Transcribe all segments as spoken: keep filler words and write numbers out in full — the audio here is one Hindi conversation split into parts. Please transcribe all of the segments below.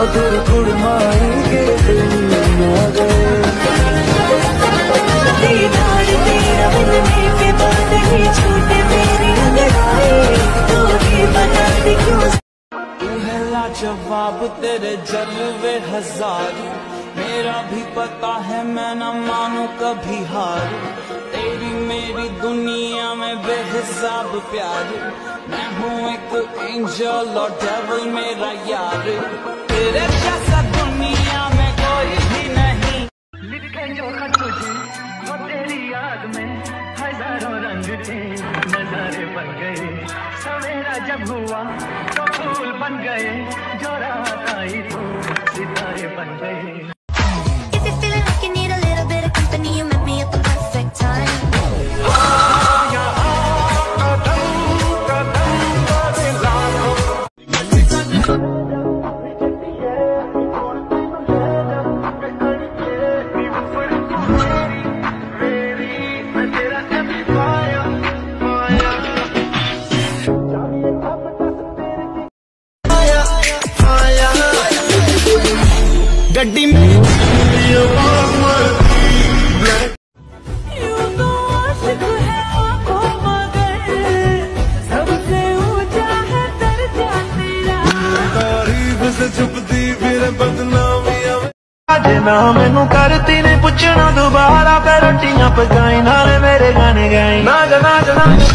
मधुर गुड़माई के दिन आ गए। दीदार तेरा मिलने के बाद ही छूटे मेरी अंगड़ाई, दूरी बनाती क्यों। तू है लाजवाब तेरे जलवे हजार, मेरा भी पता है मैं न मानू कभी हार। तेरी मेरी दुनिया में बेहिसाब प्यार, मैं हूँ एक एंजल और डेविल मेरा यार। तेरे जैसा दुनिया में कोई भी नहीं। लिखे जो खत तुझे वो तेरी याद में हजारों रंग थे, नजारे बन गए। सवेरा जब हुआ तो फूल बन गए, जो रात आई तो सितारे बन गए। गड्डी में सबसे ऊंचा है दर्जा तेरा, तारीफ से छुपती फिर बदनामियां। आज ना मैनू करती ने पुछना दोबारा, पे रोटियां पकाई नाले मेरे गाने गाई। नाच नाच नाच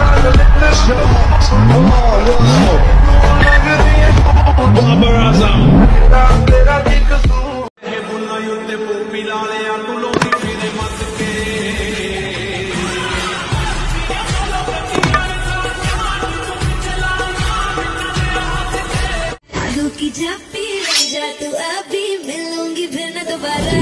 की जब भी रह जा तू अभी मिलूंगी फिर न दोबारा।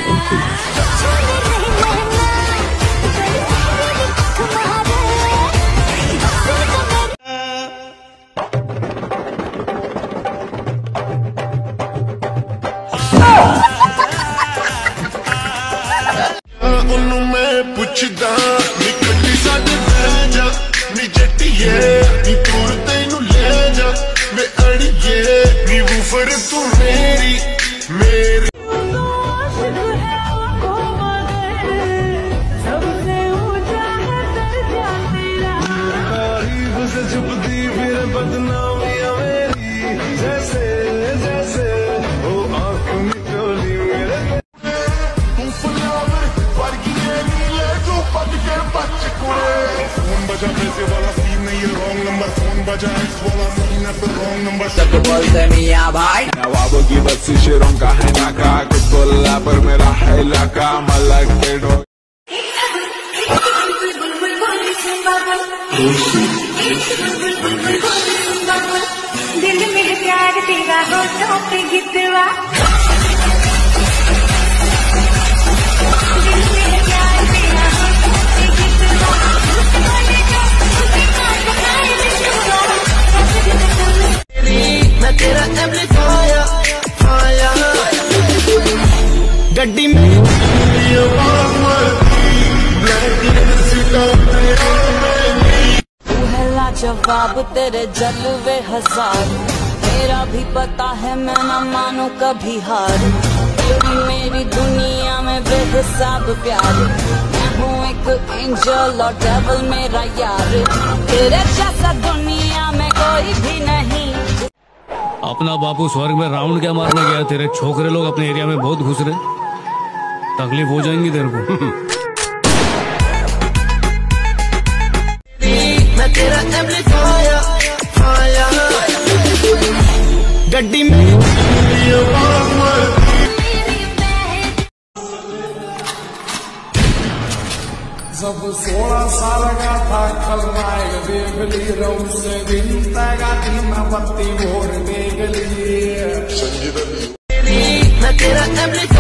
ਉਹਨੂੰ ਮੈਂ ਪੁੱਛਦਾ ਨੀ ਕੱਟੀ ਸੱਜ ਬਹਿ ਜਾ ਨੀ ਜੱਟੀਏ ਨੀ ਤੂਰ ਤੈਨੂੰ ਲੈ ਜਾ ਵੇ ਅੜੀਏ ਨੀ ਵੂਫਰ ਤੂੰ ਮੇਰੀ ਮੇਰੀ। सबसे ऊंचा है दर्जा तेरा, तारीफ से छुपती फिर बदनामियां मेरी। जैसे जैसे वो आँख निचोली मेरे ਤੂੰ ਫਲਾਵਰ ਵਰਗੀਏ ਨੀਲੇ ਤੂੰ ਪੱਟ ਕੇ ਬੱਚ ਕੁੜੇ। ਫੋਨ ਬਜਾ ਪੈਸੇ ਵਾਲਾ ਸੀਨ ਨਹੀਂ ਇਹ ਰੋਂਗ ਨੰਬਰ, ਫੋਨ ਬਜਾ ਐਕਸ वाला सीन है फिर रॉन्ग नंबर। सब बोलते मियां भाई नवाबों की बस्ती शेरों का है नाका, कुछ बोला पर मेरा है इलाका। मलक के डो दिल में प्यार तेरा होठों पे गिरवा, दिल में प्यार तेरा होठों पे गिरवा। मैं तेरा एम्पलीफायर आया गड्डी में। तू है लाजवाब तेरे जलवे हजार, मेरा भी पता है मैं न मानू कभी हार। तेरी मेरी दुनिया में बेहिसाब प्यार, मैं हूँ एक एंजल और डेविल मेरा यार। तेरे जैसा दुनिया में कोई भी नहीं। अपना बापू स्वर्ग में राउंड क्या मारने गया, तेरे छोकरे लोग अपने एरिया में बहुत घुस रहे, तकलीफ हो जाएंगी तेरे को। मैं तेरा एम्पलीफायर आया गड्डी में। जब सोलह साल का था खलनायक देख ली, रऊ से दिन तगा मैं बत्ती भोर देख ली। मैं तेरा एम्पलीफायर